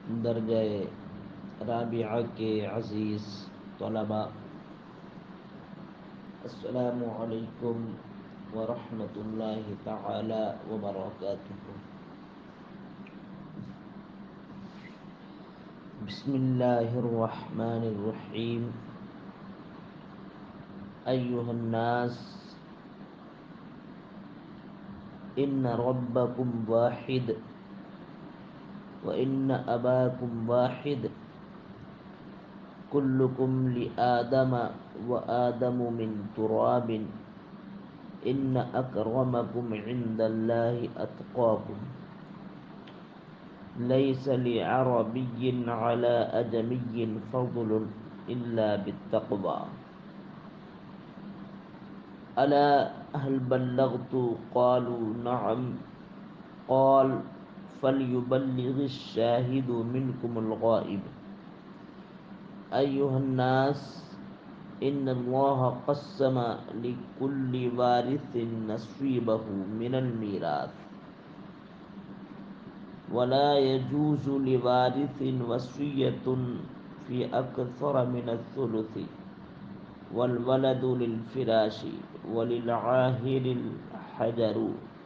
درجہ رابعہ کے عزیز طلباء، السلام علیکم ورحمۃ اللہ تعالی وبرکاتہ۔ بسم اللہ الرحمن الرحیم۔ ایھا الناس ان ربکم واحد وان اباکم واحد کلکم لآدم وآدم من تراب ان اکرمکم عند اللہ اتقاکم لیس لعربی علی اجمی فضل الا بالتقوی الا هل بلغت قالوا نعم قال فليبلغ الشاهد منكم الغائب أيها الناس إن الله قسم لكل وارث نصيبه من الميراث ولا يجوز لوارث وصية في أكثر من الثلث والولد للفراش وللعاهر الحجر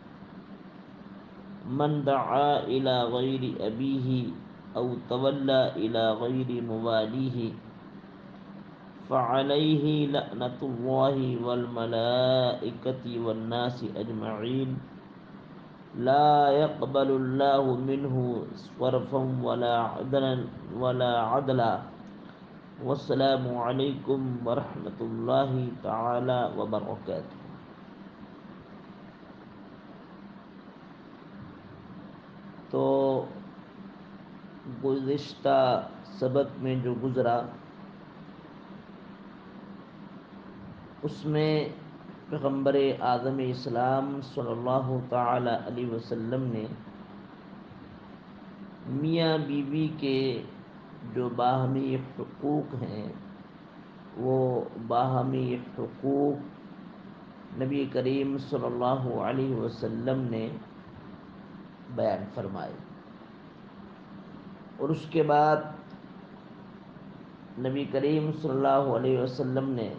من دعا إلى غير أبيه أو تولى إلى غير مواليه فعليه لعنة الله والملائكة والناس أجمعين لا يقبل الله منه صرفا ولا عدلا والسلام علیکم ورحمۃ اللہ تعالی وبرکاتہ۔ تو گزشتہ سبق میں جو گزرا اس میں پیغمبر اعظم اسلام صلی اللہ تعالی علیہ وسلم نے میاں بیوی کے جو باہمی حقوق ہیں وہ باہمی حقوق نبی کریم صلی اللہ علیہ وسلم نے بیان فرمائے، اور اس کے بعد نبی کریم صلی اللہ علیہ وسلم نے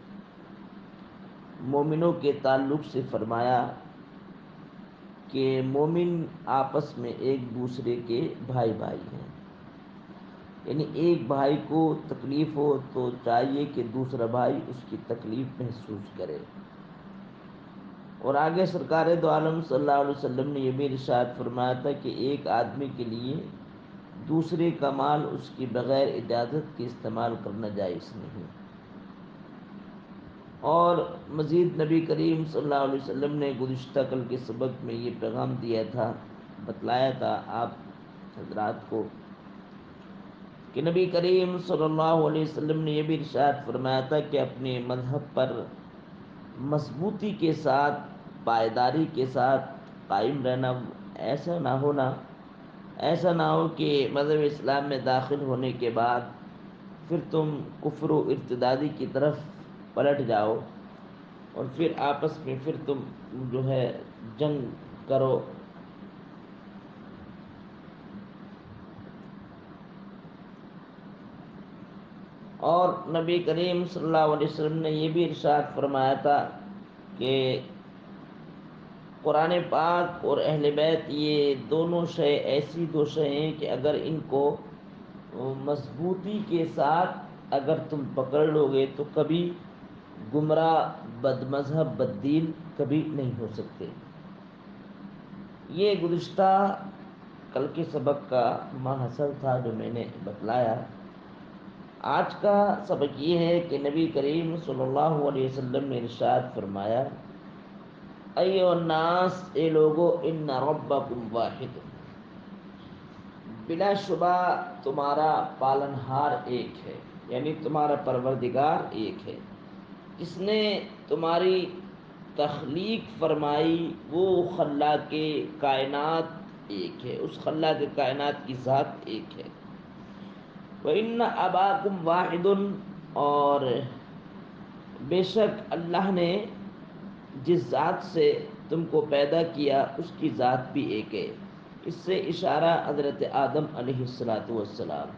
مومنوں کے تعلق سے فرمایا کہ مومن آپس میں ایک دوسرے کے بھائی بھائی ہیں، یعنی ایک بھائی کو تکلیف ہو تو چاہیے کہ دوسرا بھائی اس کی تکلیف محسوس کرے۔ اور آگے سرکار دو عالم صلی اللہ علیہ وسلم نے یہ بھی ارشاد فرمایا تھا کہ ایک آدمی کے لیے دوسرے کا مال اس کی بغیر اجازت کے استعمال کرنا جائز نہیں۔ اور مزید نبی کریم صلی اللہ علیہ وسلم نے گزشتہ کل کے سبق میں یہ پیغام دیا تھا، بتلایا تھا آپ حضرات کو کہ نبی کریم صلی اللہ علیہ وسلم نے یہ بھی ارشاد فرمایا تھا کہ اپنے مذہب پر مضبوطی کے ساتھ، پائیداری کے ساتھ قائم رہنا، ایسا نہ ہو کہ مذہب اسلام میں داخل ہونے کے بعد پھر تم کفر و ارتدادی کی طرف پلٹ جاؤ اور پھر آپس میں پھر تم جو ہے جنگ کرو۔ اور نبی کریم صلی اللہ علیہ وسلم نے یہ بھی ارشاد فرمایا تھا کہ قرآن پاک اور اہل بیت یہ دونوں شے ایسی دو شے ہیں کہ اگر ان کو مضبوطی کے ساتھ اگر تم پکڑ لو گے تو کبھی گمراہ، بد مذہب، بد دین کبھی نہیں ہو سکتے۔ یہ گزشتہ کل کے سبق کا ماحصل تھا جو میں نے بتلایا۔ آج کا سبق یہ ہے کہ نبی کریم صلی اللہ علیہ وسلم نے ارشاد فرمایا، ایھا الناس، اے لوگو، ان ربکم واحد، بلا شبہ تمہارا پالنہار ایک ہے، یعنی تمہارا پروردگار ایک ہے، جس نے تمہاری تخلیق فرمائی، وہ خلاق کائنات ایک ہے، اس خلاق کائنات کی ذات ایک ہے۔ وَإِنَّ أَبَاكُمْ وَاحِدٌ، اور بے شک اللہ نے جس ذات سے تم کو پیدا کیا اس کی ذات بھی ایک ہے۔ اس سے اشارہ حضرت آدم علیہ السلام.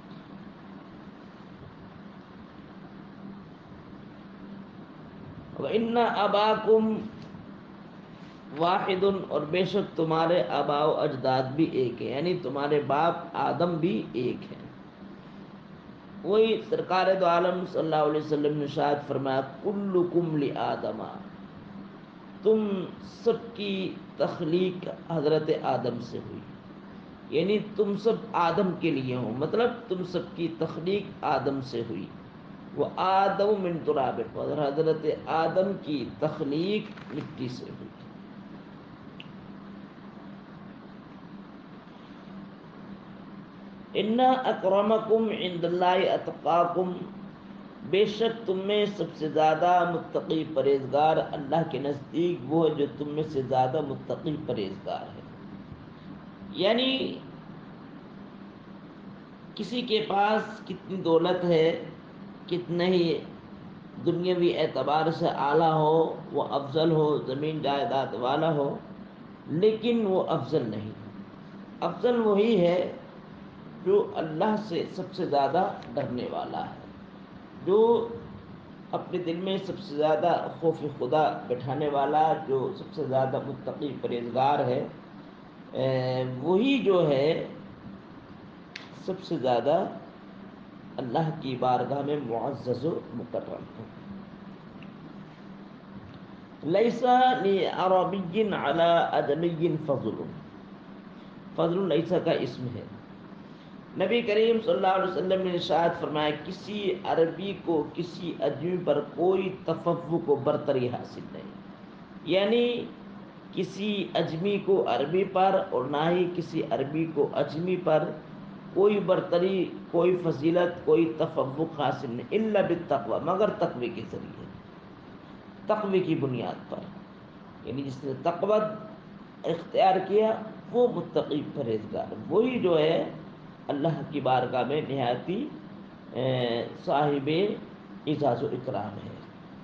وَإِنَّ أَبَاكُمْ واحد، اور بے شک تمہارے آباء و اجداد بھی ایک ہیں، یعنی تمہارے باپ آدم بھی ایک ہیں. وہی سرکار دو عالم صلی اللہ علیہ وسلم نے ارشاد فرمایا کلکم لآدم، تم سب کی تخلیق حضرت آدم سے ہوئی، یعنی تم سب آدم کے لیے ہو، مطلب تم سب کی تخلیق آدم سے ہوئی. وہ آدم من تراب، اور حضرت آدم کی تخلیق مٹی سے ہوئی. ان اکرمکم عند اللہ اتقاکم، بے شک تم میں سب سے زیادہ متقی پرہیزگار اللہ کے نزدیک وہ ہے جو تم میں سے زیادہ متقی پرہیزگار ہے. یعنی کسی کے پاس کتنی دولت ہے، کتنے ہی دنیاوی اعتبار سے اعلیٰ ہو، وہ افضل ہو، زمین جائیداد والا ہو، لیکن وہ افضل نہیں. افضل وہی ہے جو اللہ سے سب سے زیادہ ڈرنے والا ہے، جو اپنے دل میں سب سے زیادہ خوف خدا بٹھانے والا، جو سب سے زیادہ متقی پرہیزگار ہے، وہی جو ہے سب سے زیادہ اللہ کی بارگاہ میں معزز و مکرم ہے. لیس لعربی علی ادنی فضل، فضل لیسا کا اسم ہے. نبی کریم صلی اللہ علیہ وسلم نے ارشاد فرمایا کسی عربی کو کسی اجمی پر کوئی تفوق و برتری حاصل نہیں، یعنی کسی اجمی کو عربی پر اور نہ ہی کسی عربی کو اجمی پر کوئی برتری، کوئی فضیلت، کوئی تفوق حاصل نہیں، الا بالتقوی، مگر تقوی کے ذریعے، تقوی کی بنیاد پر. یعنی جس نے تقوی اختیار کیا وہ متقی پرہیزگار، وہی جو ہے اللہ کی بارگاہ میں نہایتی صاحب اعزاز و اکرام ہے.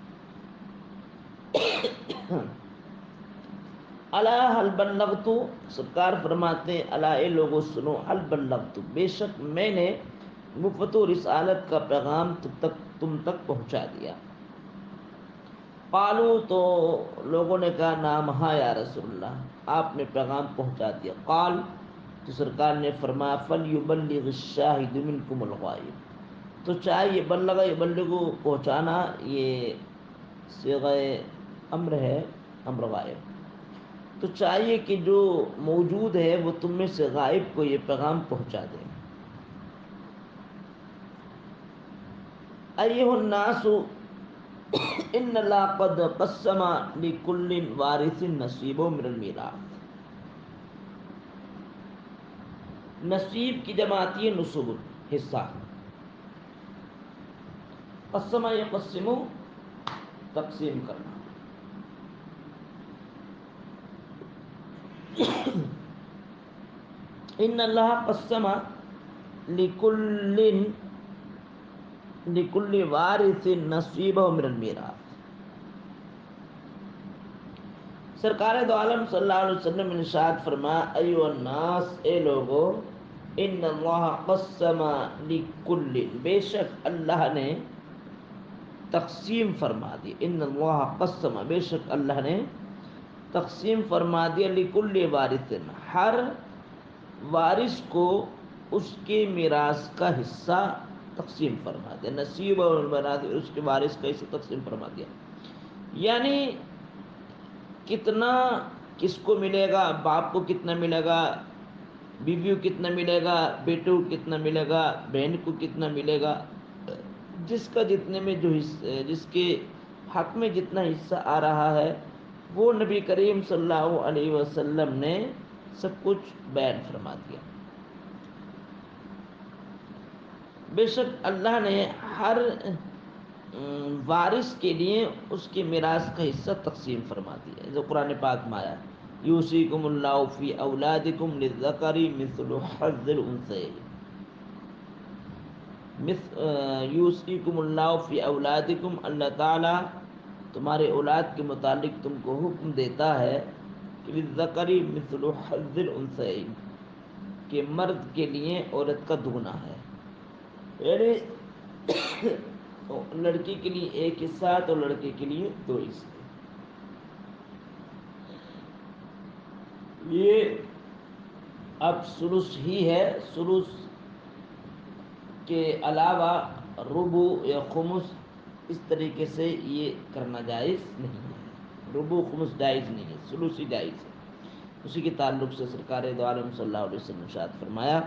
الا هل بلغت، سرکار فرماتے ہیں الا اے لوگو سنو، هل بلغت، بے شک میں نے نبوت و رسالت کا پیغام تم تک پہنچا دیا. قالو، تو لوگوں نے کہا نام ہاں یا رسول اللہ، آپ نے پیغام پہنچا دیا. قال، تو سرکار نے فرمایا فلیبلغ الشاہد منکم الغائب، تو چاہے یہ بلغ یبلغ پہنچانا یہ صیغہ امر ہے، امر غائب، تو چاہیے کہ جو موجود ہے وہ تم میں سے غائب کو یہ پیغام پہنچا دیں. ایھا الناس ان اللہ قد قسم لکل وارث نصیبہ من المیراث، نصیب کی جمع آتی ہے نصب، حصہ. قسم یقسم، تقسیم کرنا. ان اللہ قسم لکل وارث نصیبہ من المیراث. سرکار دو عالم صلی اللہ علیہ وسلم نے ارشاد فرمایا ایھا الناس، اے لوگو، ان اللہ قسم لکل، بے شک اللہ نے تقسیم فرما دی. ان اللہ قسم، بے شک اللہ نے تقسیم فرما دیا لکل وارث، ہر وارث کو اس کے میراث کا حصہ تقسیم فرما دیا. نصیب اور میراث، اس کے وارث کا حصہ تقسیم فرما دیا. یعنی کتنا کس کو ملے گا، باپ کو کتنا ملے گا، بیوی کو کتنا ملے گا، بیٹے کو کتنا ملے گا، بہن کو کتنا ملے گا، جس کا جتنے میں جو جس کے حق میں جتنا حصہ آ رہا ہے وہ نبی کریم صلی اللہ علیہ وسلم نے سب کچھ بیان فرما دیا. بے شک اللہ نے ہر وارث کے لیے اس کے میراث کا حصہ تقسیم فرما دیا، جو قرآن پاک میں آیا یوصیکم اللہ فی اولادکم للذکر مثل حظ الانثیین. یوصیکم اللہ فی اولادکم، اللہ تعالی تمہارے اولاد کے متعلق تم کو حکم دیتا ہے کہ للذکر مثل حظ الانثیین کہ مرد کے لیے عورت کا دگنا ہے، یعنی لڑکی کے لیے ایک حصہ تو لڑکے کے لیے دو حصے۔ یہ اب ثلث ہی ہے، ثلث کے علاوہ ربع یا خمس اس طریقے سے یہ کرنا جائز نہیں ہے، ربع خمس جائز نہیں ہے، ثلث ہی جائز ہے۔ اسی کے تعلق سے سرکار دو عالم صلی اللہ علیہ وسلم نے ارشاد فرمایا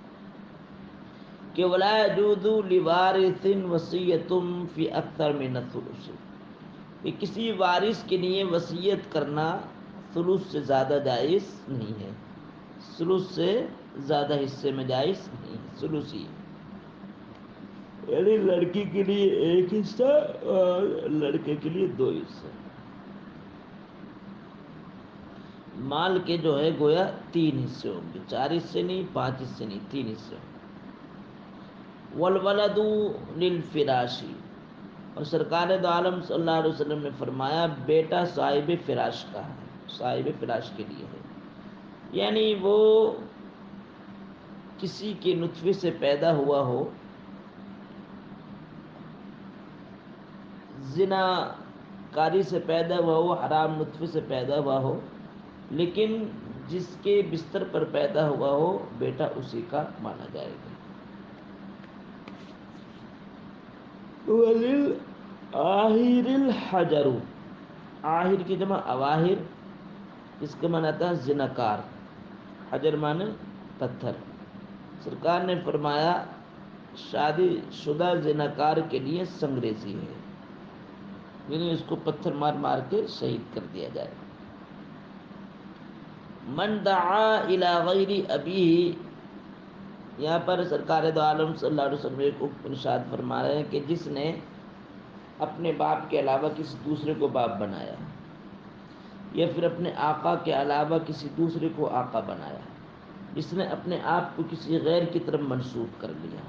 کہ ولا يجوز لوارث وصیۃ فی اکثر من الثلث، کہ کسی وارث کے لیے وصیت کرنا ثلث سے زیادہ جائز نہیں ہے، ثلث سے زیادہ حصے میں جائز نہیں ہے، ثلث ہی، یعنی لڑکی کے لیے ایک حصہ اور لڑکے کے لیے دو حصے۔ مال کے جو ہے گویا تین حصے ہوں گے، چار حصے نہیں، پانچ حصے نہیں، تین حصے ہوں گے۔ والولد للفراشی، اور سرکار دو عالم صلی اللہ علیہ وسلم نے فرمایا بیٹا صاحب فراش کا ہے، صاحب فراش کے لیے ہے، یعنی وہ کسی کے نطفے سے پیدا ہوا ہو، زنا کاری سے پیدا ہوا ہو، حرام نطفے سے پیدا ہوا ہو، لیکن جس کے بستر پر پیدا ہوا ہو بیٹا اسی کا مانا جائے گا۔ وَلِلْآخِرِ الْحَجَرُ، آخر کی جمع اواہر، اس کا معنی آتا ہے زناکار، حجر معنی پتھر۔ سرکار نے فرمایا شادی شدہ زناکار کے لیے سنگریزی ہے، یعنی اس کو پتھر مار مار کے شہید کر دیا جائے۔ من دعا الی غیر ابیہ، یہاں پر سرکار دو عالم صلی اللہ علیہ وسلم ایک ارشاد فرما رہے ہیں کہ جس نے اپنے باپ کے علاوہ کسی دوسرے کو باپ بنایا، یا پھر اپنے آقا کے علاوہ کسی دوسرے کو آقا بنایا، جس نے اپنے آپ کو کسی غیر کی طرف منسوب کر لیا،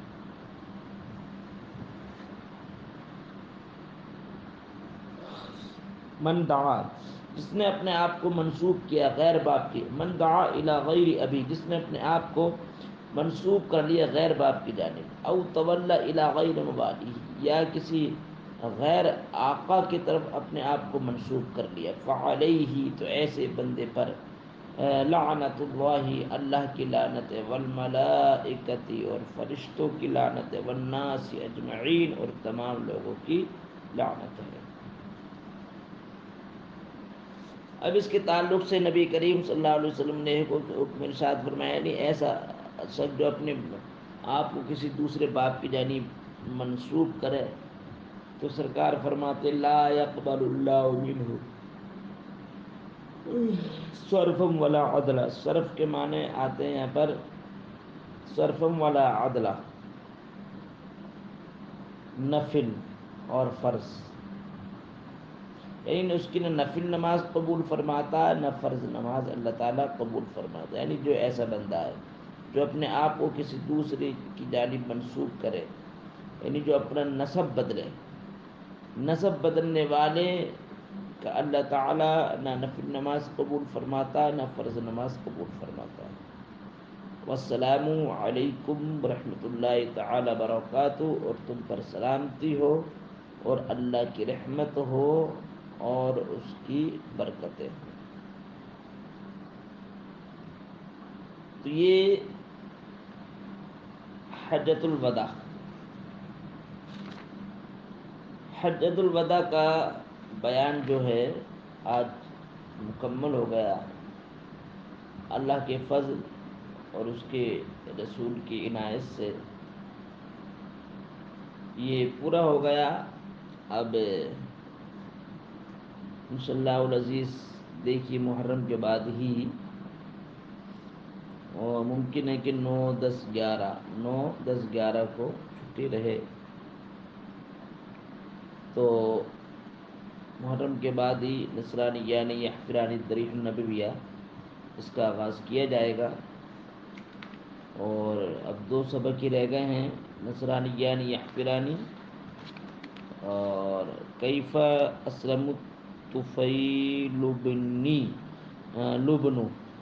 من دعا، جس نے اپنے آپ کو منسوب کیا غیر باپ کی، من دعا الی غیر ابی، جس نے اپنے آپ کو منسوب کر لیا غیر باپ کی جانب، او تولی الی غیر موالی، یا کسی غیر آقا کی طرف اپنے آپ کو منسوب کر لیا، فعلیہ، تو ایسے بندے پر لعنت اللہ، اللہ کی لعنت ہے، والملائکۃ، اور فرشتوں کی لعنت ہے، والناس اجمعین، اور تمام لوگوں کی لعنت ہے۔ اب اس کے تعلق سے نبی کریم صلی اللہ علیہ وسلم نے ایک حکم ارشاد فرمایا، یعنی ایسا شخص جو اپنے آپ کو کسی دوسرے باپ کی جانب منسوب کرے تو سرکار فرماتے لا یقبل اللہ منہ صرفم ولا عدلا، صرف کے معنی آتے ہیں یہاں پر صرفم ولا عدلا، نفل اور فرض، یعنی اس کی نہ نفل نماز قبول فرماتا ہے نہ فرض نماز اللہ تعالیٰ قبول فرماتا ہے۔ یعنی جو ایسا بندہ ہے جو اپنے آپ کو کسی دوسرے کی جانب منسوب کرے، یعنی جو اپنا نسب بدلے، نسب بدلنے والے کا اللہ تعالیٰ نہ نفل نماز قبول فرماتا ہے نہ فرض نماز قبول فرماتا ہے۔ والسلام علیکم ورحمۃ اللہ تعالی وبرکاتہ، اور تم پر سلامتی ہو اور اللہ کی رحمت ہو اور اس کی برکتیں ہوں۔ تو یہ حجۃ الوداع، حجۃ الوداع کا بیان جو ہے آج مکمل ہو گیا، اللہ کے فضل اور اس کے رسول کی عنایت سے یہ پورا ہو گیا۔ اب انشاءاللہ العزیز دیکھیے محرم کے بعد ہی، اور ممکن ہے کہ 9 10 11 کو چھٹی رہے، تو محرم کے بعد ہی نصرانی یعنی یحفرانی الضریح النبویہ اس کا آغاز کیا جائے گا۔ اور اب 2 سبق ہی رہ گئے ہیں، نصرانی یعنی یحفرانی اور کیف اسلم الطفیل بنی، لبنو،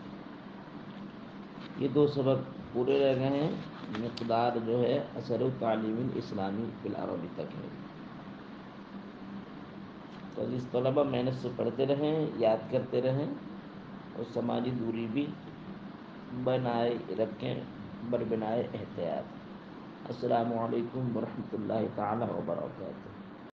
یہ 2 سبق پورے رہ گئے ہیں۔ مقدار جو ہے اثر و تعلیم اسلامی بالعربی تک ہے۔ تو عزیز طلبہ محنت سے پڑھتے رہیں، یاد کرتے رہیں، اور سماجی دوری بھی بنائے رکھیں بربنائے احتیاط۔ السلام علیکم ورحمۃ اللہ تعالی وبرکاتہ۔